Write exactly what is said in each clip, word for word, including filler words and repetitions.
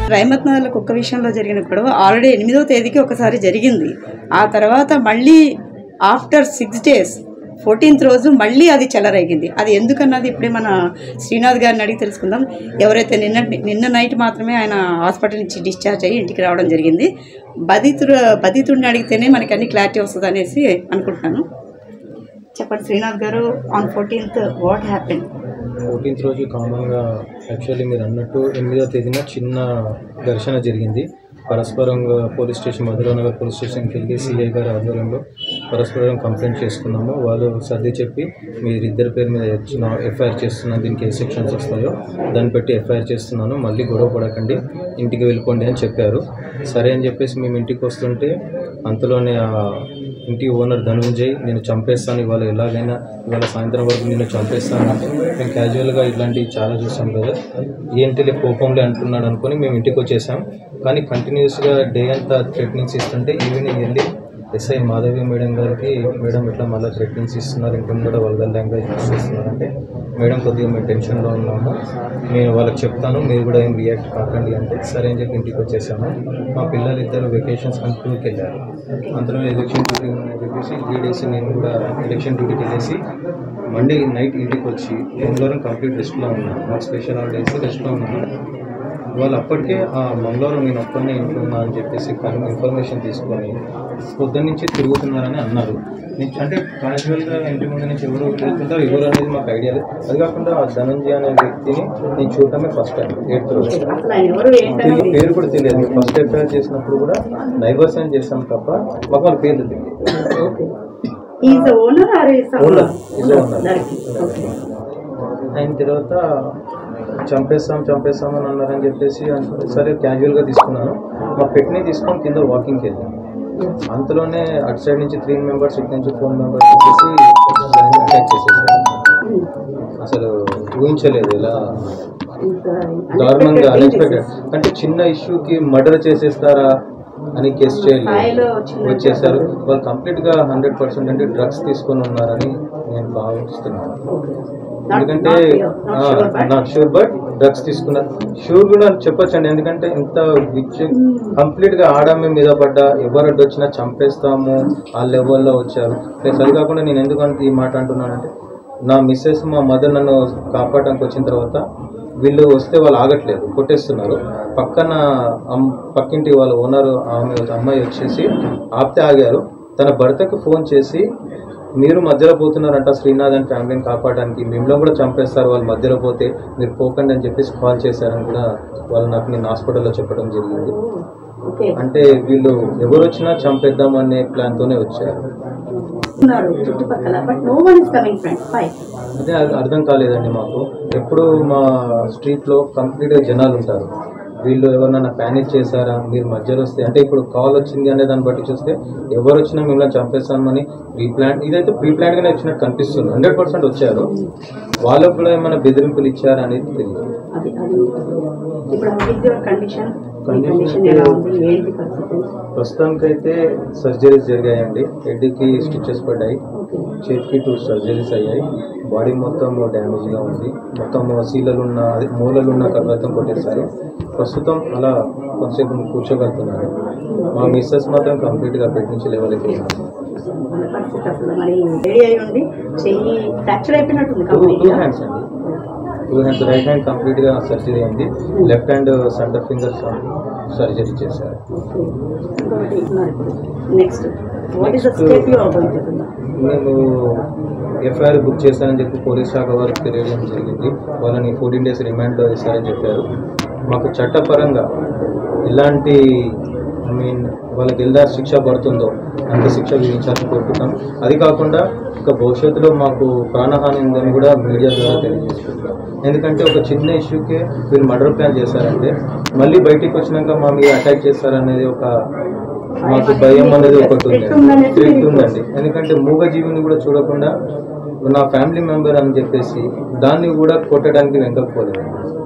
రైమత్ నగర్లో కుక్క విషయంలో జరిగిన గొడవ ఆల్రెడీ ఎనిమిదవ తేదీకి ఒకసారి జరిగింది. ఆ తర్వాత మళ్ళీ ఆఫ్టర్ సిక్స్ డేస్ ఫోర్టీన్త్ రోజు మళ్ళీ అది చెలరేగింది. అది ఎందుకన్నది ఇప్పుడే మన శ్రీనాథ్ గారిని అడిగి తెలుసుకుందాం. ఎవరైతే నిన్న నిన్న నైట్ మాత్రమే ఆయన హాస్పిటల్ నుంచి డిశ్చార్జ్ అయ్యి ఇంటికి రావడం జరిగింది. బాధితుడు బాధితుడిని అడిగితేనే మనకి అన్ని క్లారిటీ వస్తుంది అనేసి అనుకుంటున్నాను. చెప్పండి Srinath garu, on fourteenth what happen? Fourteenth రోజు కామన్గా యాక్చువల్లీ మీరు అన్నట్టు ఎనిమిదవ తేదీన చిన్న ఘర్షణ జరిగింది. పరస్పరంగా పోలీస్ స్టేషన్ మధురానగర్ పోలీస్ స్టేషన్కి వెళ్ళి సిఐ గారి ఆధ్వర్యంలో పరస్పరం కంప్లైంట్ చేసుకున్నాము. వాళ్ళు సర్ది చెప్పి మీరు ఇద్దరి పేరు మీద ఎఫ్ఐఆర్ చేస్తున్నాను, దీనికి ఏ సెక్షన్స్ వస్తాయో దాన్ని బట్టి ఎఫ్ఐఆర్ చేస్తున్నాను, మళ్ళీ గొడవ పడకండి, ఇంటికి వెళ్ళిపోండి అని చెప్పారు. సరే అని చెప్పేసి మేము ఇంటికి వస్తుంటే అంతలోనే ఆ ఇంటి ఓనర్ ధనుంజయ్ నేను చంపేస్తాను, ఇవాళ ఎలాగైనా ఇవాళ సాయంత్రం వరకు నేను చంపేస్తాను అంటే మేము క్యాజువల్గా ఇట్లాంటివి చాలా చూసాం కదా, ఏంటి కోపంలో అంటున్నాడు అనుకుని మేము ఇంటికి వచ్చేసాం. కానీ కంటిన్యూస్గా డే అంతా థ్రెటనింగ్స్ ఇస్తుంటే ఈవినింగ్ వెళ్ళి ఎస్ఐ మాధవి మేడం గారికి, మేడం ఇట్లా మళ్ళీ థ్రెటనింగ్స్ ఇస్తున్నారు, ఇంకా కూడా వల్గర్ లాంగ్వేజ్ యూస్ చేస్తున్నారంటే, మేడం కొద్దిగా మేము టెన్షన్లో ఉన్నాము, నేను వాళ్ళకి చెప్తాను, మీరు కూడా ఏం రియాక్ట్ కాకండి అంటే సరే అని చెప్పి ఇంటికి వచ్చేసాము. మా పిల్లలు ఇద్దరు వెకేషన్స్ అని టూర్కి వెళ్ళారు. అందులో ఎలక్షన్ డ్యూటీ ఉందని చెప్పేసి త్రీ డేస్ నేను కూడా ఎలక్షన్ డ్యూటీకి వెళ్ళేసి మండే నైట్ ఇంటికి వచ్చి మంగళవారం కంప్లీట్ రెస్ట్లో ఉన్నాను. మాకు స్పెషల్ హాలిడేస్ రెస్ట్లో ఉన్నాను. వాళ్ళు అప్పటికే ఆ మంగళవారం నేను ఒక్కనే ఇంట్లో ఉన్నా అని చెప్పేసి కానీ ఇన్ఫర్మేషన్ తీసుకొని పొద్దున్న నుంచి తిరుగుతున్నారని అన్నారు. అంటే క్యాజువల్గా ఇంటి ముందు నుంచి ఎవరు తిరుగుతుంటారు ఎవరు అనేది మాకు ఐడియా లేదు. అది కాకుండా ఆ ధనంజయ అనే వ్యక్తిని నేను చూడటమే ఫస్ట్ టైం ఎయిత్ రోజు, పేరు కూడా తెలియదు. ఫస్ట్ ఎఫ్ఐఆర్ చేసినప్పుడు కూడా నైబర్స్ అని చేస్తాం తప్ప మాకు వాళ్ళ పేర్లు తెలియదు. అయిన తర్వాత చంపేస్తాం చంపేస్తాం అని అన్నారని చెప్పేసి సరే క్యాజువల్గా తీసుకున్నాను. మా పెట్టిని తీసుకొని కింద వాకింగ్కి వెళ్ళాను. అంతలోనే అటు సైడ్ నుంచి త్రీ మెంబర్స్ ఇటు నుంచి ఫోర్ మెంబర్స్ వచ్చేసి అటాక్ చేసేసారు. అసలు ఊహించలేదు ఇలా దారుణంగా, అన్ఎక్స్పెక్టెడ్. అంటే చిన్న ఇష్యూకి మర్డర్ చేసేస్తారా అని గెస్ చేయలేదు, వచ్చేసారు. వాళ్ళు కంప్లీట్గా హండ్రెడ్ పర్సెంట్ అంటే డ్రగ్స్ తీసుకొని ఉన్నారని నేను భావిస్తున్నాను. ఎందుకంటే నాట్ షూర్ బట్ డ్రగ్స్ తీసుకున్నారు, షూర్ కూడా చెప్పొచ్చండి. ఎందుకంటే ఇంత విచ్ కంప్లీట్గా ఆడామే మీద పడ్డా ఎవరు వచ్చినా చంపేస్తాము ఆ లెవెల్లో వచ్చారు. ప్లస్ అది కాకుండా నేను ఎందుకంటే ఈ మాట అంటున్నానంటే నా మిస్సెస్ మా మదర్ నన్ను కాపాడడానికి వచ్చిన తర్వాత వీళ్ళు వస్తే వాళ్ళు ఆగట్లేదు, కొట్టేస్తున్నారు. పక్కన పక్కింటి వాళ్ళ ఓనర్ ఆమె అమ్మాయి వచ్చేసి ఆపితే ఆగారు. తన భర్తకు ఫోన్ చేసి మీరు మధ్యలో పోతున్నారంట శ్రీనాథ్ అని ఫ్యామిలీని కాపాడడానికి, మిమ్మల్ని కూడా చంపేస్తారు వాళ్ళు మధ్యలో పోతే, మీరు పోకండి అని చెప్పేసి కాల్ చేశారని కూడా వాళ్ళు నాకు నేను హాస్పిటల్లో చెప్పడం జరిగింది. అంటే వీళ్ళు ఎవరు వచ్చినా చంపేద్దాం అనే ప్లాన్తోనే వచ్చారు. అదే అర్థం కాలేదండి మాకు. ఎప్పుడు మా స్ట్రీట్లో కంప్లీట్గా జనాలు ఉంటారు, వీళ్ళు ఎవరినైనా ప్యానిక్ చేశారా, మీరు మధ్యలో వస్తే అంటే ఇప్పుడు కాల్ వచ్చింది అనే దాన్ని బట్టి చూస్తే ఎవరు వచ్చినా మిమ్మల్ని చంపేస్తామని ప్రీ ప్లాన్, ఇదైతే ప్రీ ప్లాన్గానే వచ్చినట్టు కనిపిస్తుంది. హండ్రెడ్ పర్సెంట్ వచ్చారు. వాళ్ళకు కూడా ఏమైనా బెదిరింపులు ఇచ్చారా అనేది తెలియదు. ప్రస్తుతానికైతే సర్జరీస్ జరిగాయండి. హెడ్కి స్టిచెస్ పడ్డాయి, చేతికి టూ సర్జరీస్ అయ్యాయి, బాడీ మొత్తం డ్యామేజ్గా ఉంది, మొత్తం సీలలున్న మూలలున్న కర్రతం కొట్టేశారు. ప్రస్తుతం అలా కొంచెంసేపు కూర్చోగలుగుతున్నారు. మా మిస్సెస్ మాత్రం కంప్లీట్గా బెడ్ నుంచి లేవలేకపోతున్నారు. టూ హ్యాండ్స్ అండి, టూ హ్యాండ్స్. రైట్ హ్యాండ్ కంప్లీట్గా సర్జరీ అయింది, left hand centre fingers surgery చేశారు. మేము ఎఫ్ఐఆర్ బుక్ చేశానని చెప్పి పోలీస్ శాఖ వారికి తెలియడం జరిగింది. వాళ్ళని ఫోర్టీన్ డేస్ రిమాండ్లో వేశారని చెప్పారు. మాకు చట్టపరంగా ఇలాంటి ఐ మీన్ వాళ్ళకి ఎలా శిక్ష పడుతుందో అంత శిక్ష విధించాలని కోరుకుంటాం. అది కాకుండా ఇక భవిష్యత్తులో మాకు ప్రాణహాని ఉందని కూడా మీడియా ద్వారా తెలియజేసుకుంటాం. ఎందుకంటే ఒక చిన్న ఇష్యూకే వీళ్ళు మర్డర్ ప్లాన్ చేశారంటే మళ్ళీ బయటికి వచ్చినాక మా మీద అటాక్ చేస్తారనేది ఒక మాకు భయం అనేది ఒకటి ఉంది ఉందండి. ఎందుకంటే మూగజీవిని కూడా చూడకుండా నా ఫ్యామిలీ మెంబర్ అని చెప్పేసి దాన్ని కూడా కొట్టడానికి వెనకపోలేదు.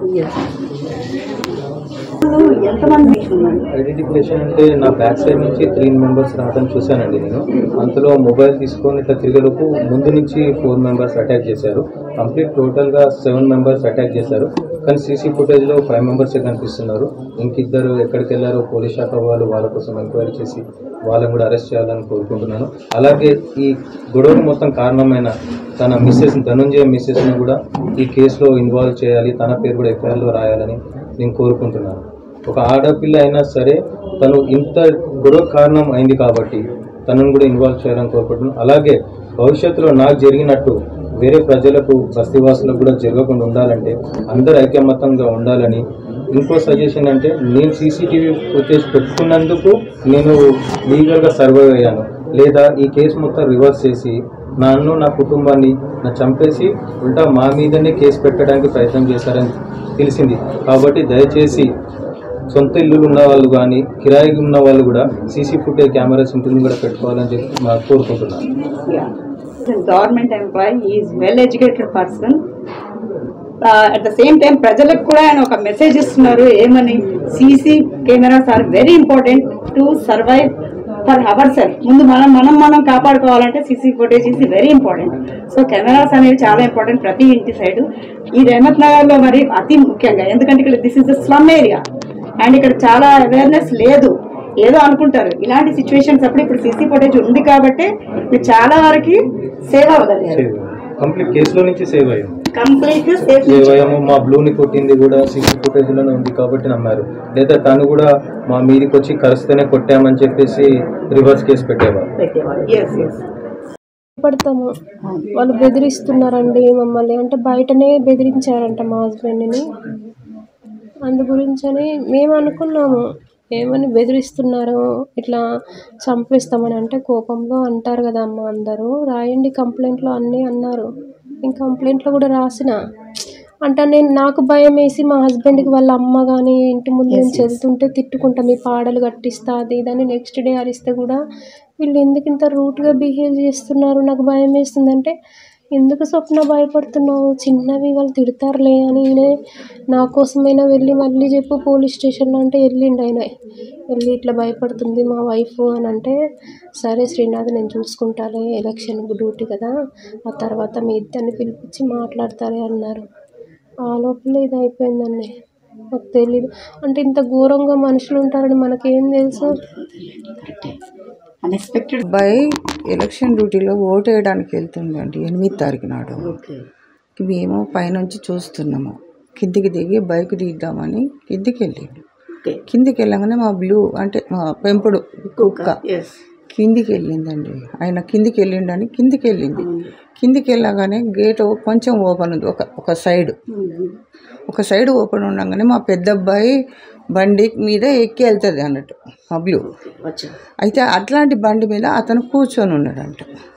ఐడెంటిఫికేషన్ అంటే నా బ్యాక్ సైడ్ నుంచి త్రీ మెంబర్స్ రావడం చూశానండి నేను. అంతలో మొబైల్ తీసుకొని ఇట్లా తిరిగేలోపు ముందు నుంచి ఫోర్ మెంబర్స్ అటాక్ చేశారు. కంప్లీట్ టోటల్గా సెవెన్ మెంబర్స్ అటాక్ చేశారు. కానీ సీసీ ఫుటేజ్లో ఫైవ్ మెంబర్సే కనిపిస్తున్నారు. ఇంకిద్దరు ఎక్కడికి వెళ్ళారో పోలీస్ శాఖ వాళ్ళు వాళ్ళ కోసం ఎంక్వైరీ చేసి వాళ్ళని కూడా అరెస్ట్ చేయాలని కోరుకుంటున్నాను. అలాగే ఈ గొడవ మొత్తం కారణమైన తన మిస్సెస్ ధనుంజయ మిస్సెస్ని కూడా ఈ కేసులో ఇన్వాల్వ్ చేయాలి, తన పేరు కూడా ఎఫ్ఐఆర్లో రాయాలని నేను కోరుకుంటున్నాను. ఒక ఆడపిల్ల అయినా సరే తను ఇంత గొడవ కారణం అయింది కాబట్టి తనను కూడా ఇన్వాల్వ్ చేయాలని కోరుకుంటున్నాను. అలాగే భవిష్యత్తులో నాకు జరిగినట్టు వేరే ప్రజలకు బస్తీవాసులకు కూడా జరగకుండా ఉండాలంటే అందరు ఐక్యమత్యంగా ఉండాలని. ఇంకో సజెషన్ అంటే నేను సీసీటీవీ ఫుటేజ్ పెట్టుకున్నందుకు నేను లీగల్గా సర్వైవ్ అయ్యాను, లేదా ఈ కేసు మొత్తం రివర్స్ చేసి నన్ను నా కుటుంబాన్ని నా చంపేసి ఉల్టా మా మీదనే కేసు పెట్టడానికి ప్రయత్నం చేశారని తెలిసింది. కాబట్టి దయచేసి సొంత ఇల్లులు ఉన్న వాళ్ళు కానీ కిరాయికి ఉన్న వాళ్ళు కూడా సీసీ ఫుటేజ్ కెమెరాస్ ఉంటుంది కూడా పెట్టుకోవాలని చెప్పి నాకు కోరుకుంటున్నాను. Government employee is well educated person. At the same time ప్రజలకు కూడా ఆయన ఒక మెసేజ్ ఇస్తున్నారు. ఏమని? CC cameras are very important to survive for our self. ముందు మనం మనం మనం కాపాడుకోవాలంటే CC footage is very important. So cameras అనేవి చాలా ఇంపార్టెంట్ ప్రతి ఇంటి సైడ్. ఈ రెహమత్ నగర్లో మరి అతి ముఖ్యంగా, ఎందుకంటే ఇక్కడ this is the slum area and ఇక్కడ చాలా అవేర్నెస్ లేదు, ఏదో అనుకుంటారు. ఇలాంటి సిచ్యువేషన్స్ అప్పుడు ఇప్పుడు సీసీ ఫుటేజ్ ఉంది కాబట్టి మీరు చాలా వరకు సేవ్ అవ్వగలిగారు. కంప్లీట్ కేసులో నుంచి సేవ్ అయ్యాము, కంప్లీట్ సేవ్ అయ్యాము. మా బ్లూని కొట్టింది కూడా సీసీ ఫుటేజ్లోనే ఉంది కాబట్టి నమ్మారు. లేదా తను కూడా మా మీదకి వచ్చి కరిస్తేనే కొట్టామని చెప్పేసి రివర్స్ కేసు పెట్టేవారు. పడతాము వాళ్ళు బెదిరిస్తున్నారండి మమ్మల్ని, అంటే బయటనే బెదిరించారంట మా హస్బెండ్ని. అందు గురించని మేము అనుకున్నాము ఏమని బెదిరిస్తున్నారు, ఇట్లా చంపేస్తామని. అంటే కోపంలో అంటారు కదా అమ్మ అందరూ, రాయండి కంప్లైంట్లో అన్నీ అన్నారు. నేను కంప్లైంట్లో కూడా రాసిన. అంటే నేను నాకు భయం వేసి మా హస్బెండ్కి వాళ్ళ అమ్మ కానీ ఇంటి ముందు నుంచి వెళ్తుంటే తిట్టుకుంటా, మీ పాడలు కట్టిస్తా అది ఇదని. నెక్స్ట్ డే అరిస్తే కూడా వీళ్ళు ఎందుకు ఇంత రూట్గా బిహేవ్ చేస్తున్నారు, నాకు భయం వేస్తుందంటే, ఎందుకు స్వప్న భయపడుతున్నావు, చిన్నవి వాళ్ళు తిడతారులే అని నేనే నా కోసమైనా వెళ్ళి మళ్ళీ చెప్పు పోలీస్ స్టేషన్లో అంటే వెళ్ళిండు ఆయన. వెళ్ళి ఇట్లా భయపడుతుంది మా వైఫ్ అని అంటే, సరే శ్రీనాథ్ నేను చూసుకుంటాలే, ఎలక్షన్ డ్యూటీ కదా, ఆ తర్వాత మీ ఇద్దరిని పిలిపించి మాట్లాడతారే అన్నారు. ఆ లోపల ఇది అయిపోయిందండి. నాకు తెలీదు అంటే ఇంత ఘోరంగా మనుషులు ఉంటారని మనకేం తెలుసు. అన్ఎక్స్పెక్టెడ్ అబ్బాయి ఎలక్షన్ డ్యూటీలో ఓటు వేయడానికి వెళ్తుందండి ఎనిమిది తారీఖు నాడు. మేము పైనుంచి చూస్తున్నాము, కిందికి దిగి బైక్ దిద్దామని కిందికి వెళ్ళిండు. కిందికి వెళ్ళగానే మా బ్లూ అంటే మా పెంపుడు కుక్క కిందికి వెళ్ళిందండి. ఆయన కిందికి వెళ్ళిండని కిందికి వెళ్ళింది. కిందికి వెళ్ళగానే గేట్ కొంచెం ఓపెన్ ఉంది, ఒక ఒక సైడ్ ఒక సైడ్ ఓపెన్ ఉండగానే మా పెద్ద అబ్బాయి బండి మీద ఎక్కి వెళ్తుంది అన్నట్టు మా బ్లూ. అయితే అట్లాంటి బండి మీద అతను కూర్చొని ఉన్నాడంట.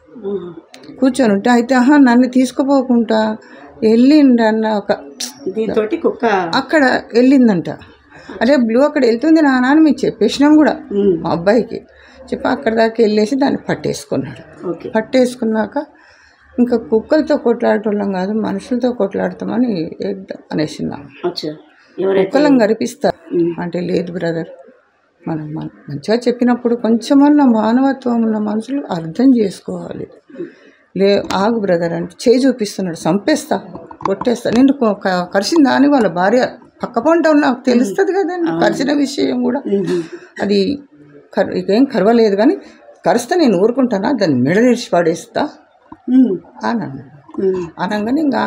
కూర్చొని ఉంటే అయితే ఆహా నన్ను తీసుకుపోకుండా వెళ్ళిండన్న ఒక దీంతోటి కుక్క అక్కడ వెళ్ళిందంట. అరే బ్లూ అక్కడ వెళ్తుంది నాన్న అని మేము చెప్పేసినాం కూడా మా అబ్బాయికి చెప్పి అక్కడ దాకా వెళ్ళేసి దాన్ని పట్టేసుకున్నాడు. పట్టేసుకున్నాక ఇంకా కుక్కలతో కొట్లాడటం కాదు మనుషులతో కొట్లాడతామని అనేసినాం. కుక్కలను గరిపిస్తారు అంటే లేదు బ్రదర్, మనం మంచిగా చెప్పినప్పుడు కొంచెమన్నా మానవత్వం ఉన్న మనుషులు అర్థం చేసుకోవాలి. లే ఆగు బ్రదర్ అంటే చేయి చూపిస్తున్నాడు, చంపేస్తా కొట్టేస్తా, నిన్ను కరిసిందా అని వాళ్ళ భార్య పక్క పంట నాకు తెలుస్తుంది కదండి. కరిచిన విషయం కూడా అది కర్ ఇకేం కరవలేదు కానీ కరిస్తే నేను ఊరుకుంటానా, దాన్ని మెడ తెరిచి పడేస్తా అని అన్నాడు. అనగానే ఇంకా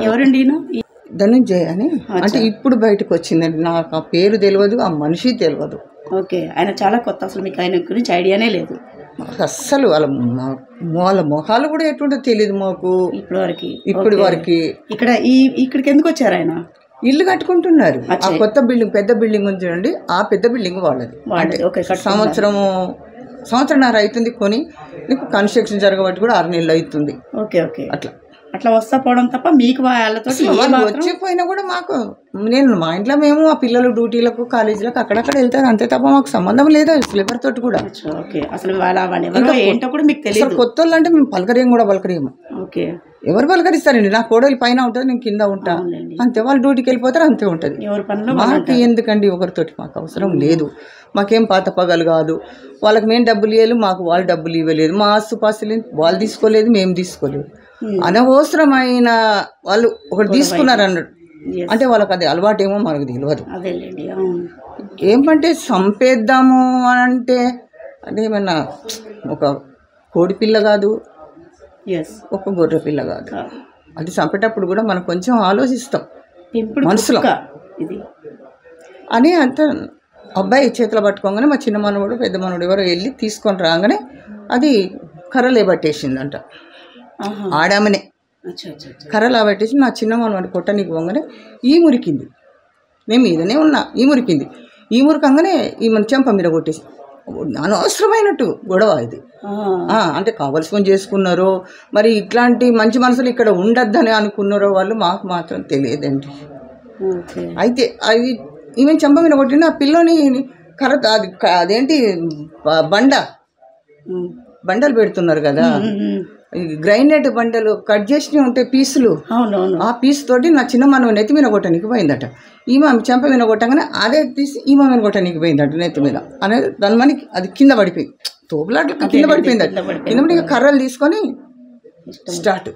ధనుంజయ అని అంటే ఇప్పుడు బయటకు వచ్చిందండి. నాకు ఆ పేరు తెలియదు, ఆ మనిషి తెలియదు. ఓకే, ఆయన చాలా కొత్త, అసలు మీకు ఆయన గురించి ఐడియానే లేదు. అస్సలు వాళ్ళ వాళ్ళ మొహాలు కూడా ఎటుంటో తెలియదు మాకు ఇప్పటి వరకు. ఇప్పటి వరకు ఇక్కడ ఈ ఇక్కడికి ఎందుకు వచ్చారు ఆయన? ఇల్లు కట్టుకుంటున్నారు. ఆ కొత్త బిల్డింగ్ పెద్ద బిల్డింగ్ ఉంది చూడండి, ఆ పెద్ద బిల్డింగ్ వాళ్ళది. సంవత్సరము సంవత్సరంన్నర అవుతుంది కొని, కన్స్ట్రక్షన్ జరగబట్టి కూడా ఆరు నెలలు అవుతుంది. ఓకే ఓకే అట్లా అట్లా వస్తా పోవడం తప్ప మీకు వాళ్ళతో వచ్చిపోయినా కూడా మాకు, నేను మా ఇంట్లో మేము ఆ పిల్లలు డ్యూటీలకు కాలేజీలకు అక్కడక్కడ వెళ్తారు అంతే తప్ప మాకు సంబంధం లేదు అసలు ఎవరితోటి కూడా. ఓకే, అసలు ఏంటో కూడా మీకు తెలియదు. కొత్త వాళ్ళు అంటే మేము పలకరేయం కూడా పలకరేయము. ఓకే, ఎవరు పలకరిస్తారండి? నా కోడలు పైన ఉంటుంది, నేను కింద ఉంటా అంతే. వాళ్ళు డ్యూటీకి వెళ్ళిపోతారు అంతే ఉంటుంది. మాకు ఎందుకండి ఒకరితోటి మాకు అవసరం లేదు. మాకేం పాత పగలు కాదు, వాళ్ళకి మేము డబ్బులు ఇవ్వలేదు, మాకు వాళ్ళు డబ్బులు ఇవ్వలేదు, మా ఆస్తుపాస్తులు వాళ్ళు తీసుకోలేదు, మేము తీసుకోలేదు. అనవసరమైన వాళ్ళు ఒకటి తీసుకున్నారు అన్నట్టు అంటే వాళ్ళకి అది అలవాటేమో మనకు తెలియదు. అదేలేండి. ఏమంటే చంపేద్దాము అని అంటే అదేమన్నా ఒక కోడి పిల్ల కాదు, ఒక గొర్రె పిల్ల కాదు. అది చంపేటప్పుడు కూడా మనం కొంచెం ఆలోచిస్తాం మనసులో ఇది అని. అంత అబ్బాయి చేతిలో పట్టుకోగానే మా చిన్న మనవడు పెద్ద మనవడు ఎవరో వెళ్ళి తీసుకొని రాగానే అది కర్రలే పట్టేసిందంట. ఆడామనే కర్రలా పట్టేసి నా చిన్న మనవాడు కొట్టనీకి పోగానే ఈ మురికింది. నేను మీదనే ఉన్నా, ఈ మురికింది. ఈ మురికంగానే ఈ మన చెంప మీద కొట్టేసి అనవసరమైనట్టు గొడవ ఇది. అంటే కావలసిన చేసుకున్నారో మరి ఇట్లాంటి మంచి మనసులు ఇక్కడ ఉండద్దని అనుకున్నారో వాళ్ళు మాకు మాత్రం తెలియదండి. అయితే అది ఈమె చెంప మీద కొట్టిన ఆ పిల్లని కర్ర అది అదేంటి బండ బండలు పెడుతున్నారు కదా, గ్రైండెడ్ బండలు కట్ చేసినవి ఉంటాయి పీసులు. ఆ పీస్ తోటి నా చిన్న మనం నెత్తి మీద కొట్టడానికి పోయిందట. ఈమె చెంప మీద కొట్టగానే అదే తీసి ఈమె మీద కొట్టడానికి పోయిందట నెత్తి మీద. అనేది దాని మనకి అది కింద పడిపోయింది, తోపులాట్ల కింద పడిపోయిందట. కింద పడి కర్రలు తీసుకొని స్టార్ట్.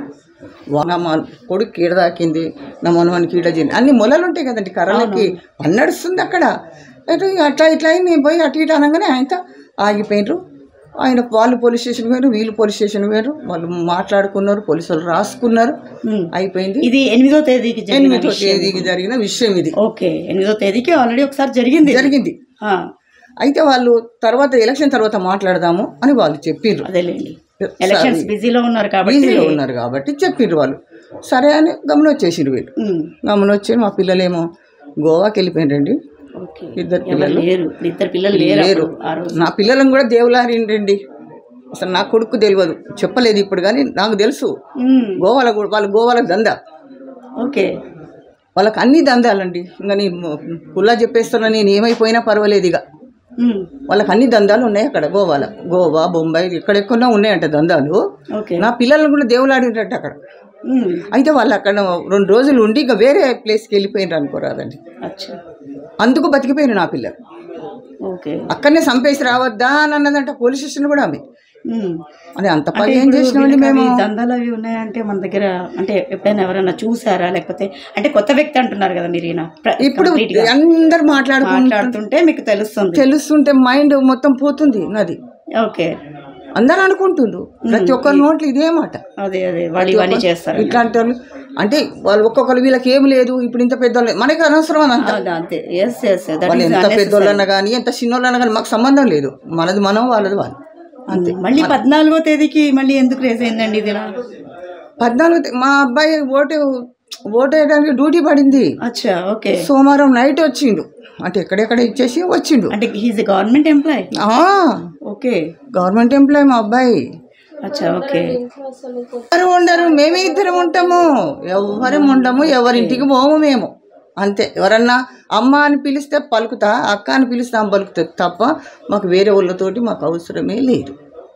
నా మా కొడుకు కీడ దాకింది, నా మనవానికి కీడ చేయండి, అన్ని మొలలు ఉంటాయి కదండి కర్రలకి, పని నడుస్తుంది అక్కడ. అట్లా ఇట్లా అయి నేను పోయి అటు ఇటు అనగానే ఆయనతో ఆగిపోయినారు. ఆయన వాళ్ళు పోలీస్ స్టేషన్ పోయారు, వీళ్ళు పోలీస్ స్టేషన్ పోయారు, వాళ్ళు మాట్లాడుకున్నారు, పోలీసులు రాసుకున్నారు, అయిపోయింది. ఇది ఎనిమిదో తేదీకి ఎనిమిదో తేదీకి జరిగిన విషయం ఇది. ఓకే, ఎనిమిదో తేదీకి ఆల్రెడీ ఒకసారి జరిగింది జరిగింది అయితే వాళ్ళు తర్వాత ఎలక్షన్ తర్వాత మాట్లాడదాము అని వాళ్ళు చెప్పిర్రు. అదేలేండి, ఎలక్షన్స్ బిజీలో ఉన్నారు కాబట్టి బిజీలో ఉన్నారు కాబట్టి చెప్పిర్రు వాళ్ళు. సరే అని గమనం వచ్చేసిరు వీళ్ళు. గమనం వచ్చి మా పిల్లలేమో గోవాకి వెళ్ళిపోయినండి. ఇద్దరు పిల్లలు ఇద్దరు పిల్లలు లేరు. నా పిల్లలను కూడా దేవులారిండండి. అసలు నా కొడుకు తెలియదు, చెప్పలేదు ఇప్పుడు, కానీ నాకు తెలుసు గోవాల వాళ్ళు గోవాల దందా. ఓకే, వాళ్ళకి అన్ని దందాలండి. ఇంకా నేను కుల్లా చెప్పేస్తున్నా, నేను ఏమైపోయినా పర్వాలేదు, ఇక వాళ్ళకి అన్ని దందాలు ఉన్నాయి అక్కడ గోవాల. గోవా, బొంబాయి ఎక్కడెక్కడో ఉన్నాయంట దందాలు. నా పిల్లలను కూడా దేవులాడినట్టు అక్కడ. అయితే వాళ్ళు అక్కడ రెండు రోజులు ఉండి ఇక వేరే ప్లేస్కి వెళ్ళిపోయినారు అనుకోరాదండి. అందుకు బతికిపోయిన నా పిల్లలు. అక్కడనే చంపేసి రావద్దా అని అన్నదంట పోలీస్ స్టేషన్ కూడా. ఆమె అని అంత పని ఏం చేసినామండి మేము. దందాలు అవి ఉన్నాయంటే మన దగ్గర అంటే ఎప్పుడైనా ఎవరైనా చూసారా, లేకపోతే అంటే కొత్త వ్యక్తి అంటున్నారు కదా మీరు, ఇప్పుడు అందరు మాట్లాడుతుంటే మీకు తెలుస్తుంది తెలుస్తుంటే మైండ్ మొత్తం పోతుంది నాది. ఓకే, అందరు అనుకుంటుండ్రు ప్రతి ఒక్కరి నోట్లు ఇదే మాట. అదే అదే వాళ్ళు ఇవన్నీ చేస్తారు ఇట్లాంటి వాళ్ళు. అంటే వాళ్ళు ఒక్కొక్కరు వీళ్ళకి ఏం లేదు, ఇప్పుడు ఇంత పెద్దోళ్ళు మనకి అనవసరం అంత. వాళ్ళు ఎంత పెద్దోళ్ళన్నా కానీ ఎంత చిన్నోళ్ళన్నా కానీ మాకు సంబంధం లేదు. మనది మనం, వాళ్ళది వాళ్ళు, అంతే. మళ్ళీ పద్నాలుగో తేదీకి మళ్ళీ ఎందుకు రేజ్ అయిందండి ఇది? పద్నాలుగో మా అబ్బాయి ఓటు ఓటు వేయడానికి డ్యూటీ పడింది. అచ్చా, ఓకే. సోమవారం నైట్ వచ్చిండు, అంటే ఎక్కడెక్కడ ఇచ్చేసి వచ్చిండు. అంటే he's government employee? Okay, government employee మా అబ్బాయి. అచ్చా, ఓకే. ఎవరు ఉండరు, మేమే ఇద్దరం ఉంటాము. ఎవరం ఉండము, ఎవరింటికి పోము మేము, అంతే. ఎవరన్నా అమ్మ అని పిలిస్తే పలుకుతా, అక్క అని పిలిస్తే పలుకుతా తప్ప మాకు వేరే వాళ్ళతోటి మాకు అవసరమే లేదు.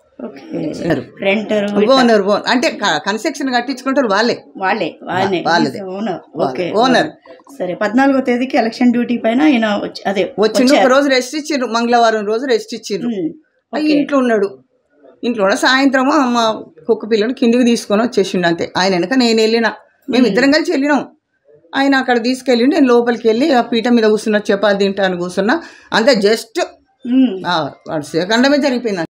ఓనర్ అంటే కన్స్ట్రక్షన్ కట్టించుకుంటారు వాళ్ళే వాళ్ళే వాళ్ళే వాళ్ళదే ఓనర్. సరే, పద్నాలుగో తేదీకి ఎలక్షన్ డ్యూటీ పైన ఆయన అదే వచ్చిండు. ఒక రోజు రెస్ట్ ఇచ్చిండ్రు, మంగళవారం రోజు రెస్ట్ ఇచ్చిండ్రు. ఇంట్లో ఉన్నాడు. ఇంట్లో సాయంత్రము మా కుక్క పిల్లని కిందికి తీసుకొని వచ్చేసిండు, అంతే. ఆయన వెనక నేను వెళ్ళిన, మేము ఇద్దరం కలిసి వెళ్ళినాం. ఆయన అక్కడ తీసుకెళ్ళి నేను లోపలికి వెళ్ళి ఆ పీట మీద కూర్చున్నా, చపాతి తింటాను కూర్చున్నా, అంతే. జస్ట్ సెకండమే జరిగిపోయింది.